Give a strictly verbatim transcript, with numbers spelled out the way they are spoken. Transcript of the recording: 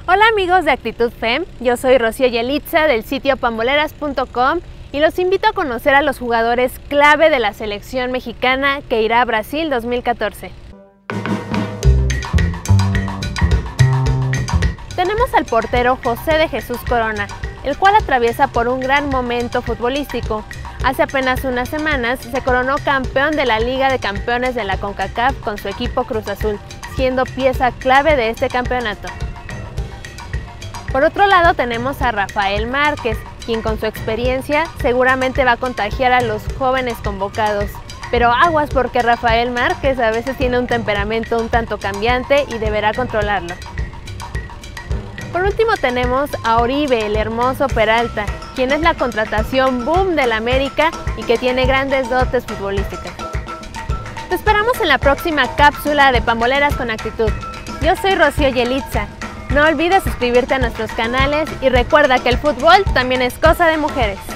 Hola amigos de Actitud Fem, yo soy Rocío Yelitza del sitio pamboleras punto com y los invito a conocer a los jugadores clave de la selección mexicana que irá a Brasil dos mil catorce. Tenemos al portero José de Jesús Corona, el cual atraviesa por un gran momento futbolístico. Hace apenas unas semanas se coronó campeón de la Liga de Campeones de la CONCACAF con su equipo Cruz Azul, siendo pieza clave de este campeonato. Por otro lado tenemos a Rafael Márquez, quien con su experiencia seguramente va a contagiar a los jóvenes convocados. Pero aguas porque Rafael Márquez a veces tiene un temperamento un tanto cambiante y deberá controlarlo. Por último tenemos a Oribe, el hermoso Peralta, quien es la contratación boom del América y que tiene grandes dotes futbolísticas. Te esperamos en la próxima cápsula de Pamboleras con Actitud. Yo soy Rocío Yelitza. No olvides suscribirte a nuestros canales y recuerda que el fútbol también es cosa de mujeres.